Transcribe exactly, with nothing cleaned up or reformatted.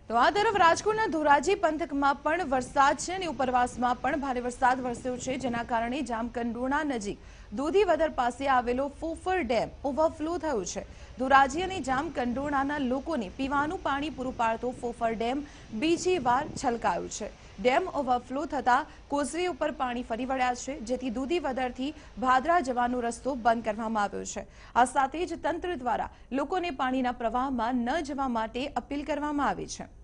તો આ તરફ રાજકોટના ધોરાજી પંથકમાં પણ વરસાદ છે અને ઉપરવાસમાં પણ ભારે વરસાદ વરસ્યો છે, જેના કારણે જામકંડોરણા નજીક દૂધીવદર પાસે આવેલો ફોફર ડેમ ઓવરફ્લો થયો છે। ધોરાજી અને જામકંડોરણાના લોકોને પીવાનું પાણી પૂરું પાડતો ફોફર ડેમ બીજી વાર છલકાયો છે। ડેમ ઓવરફ્લો થતા કોઝવે ઉપર પાણી ફરી વળ્યા છે, જેથી દૂધીવદરથી ભાદરા જવાનો રસ્તો બંધ કરવામાં આવ્યો છે। આ સાથે જ તંત્ર દ્વારા લોકોને પાણીના પ્રવાહમાં ન જવા માટે અપીલ કરવામાં આવી છે।